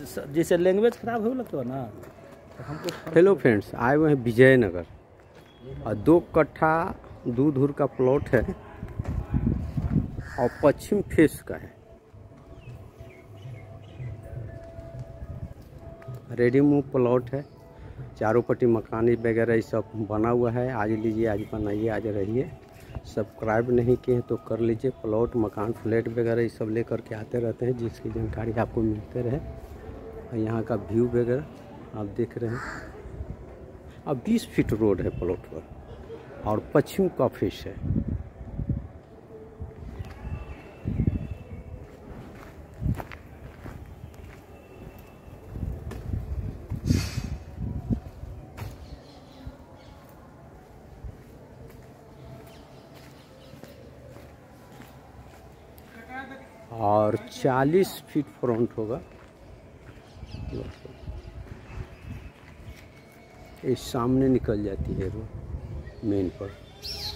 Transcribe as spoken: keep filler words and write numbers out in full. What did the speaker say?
जैसे लैंग्वेज खराब हो लगता है ना तो हमको। हेलो फ्रेंड्स, आए हुए हैं विजयनगर और दो कट्ठा दूर दूर का प्लॉट है और पश्चिम फेस का है। रेडी मूव प्लॉट है, चारों पट्टी मकानी वगैरह ये सब बना हुआ है। आज लीजिए, आज बनाइए, आज रहिए। सब्सक्राइब नहीं किए हैं तो कर लीजिए। प्लॉट मकान फ्लैट वगैरह ये सब लेकर के आते रहते हैं, जिसकी जानकारी आपको मिलते रहे। और यहाँ का व्यू वगैरह आप देख रहे हैं। अब बीस फीट रोड है प्लॉट पर और पश्चिम का फेस है। और चालीस फीट फ्रंट होगा। ये सामने निकल जाती है रोड मेन पर।